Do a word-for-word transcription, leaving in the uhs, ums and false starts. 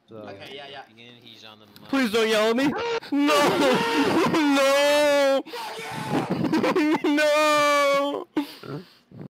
So. Okay, yeah, yeah. And he's on the mic. Please don't yell at me. No! No! No!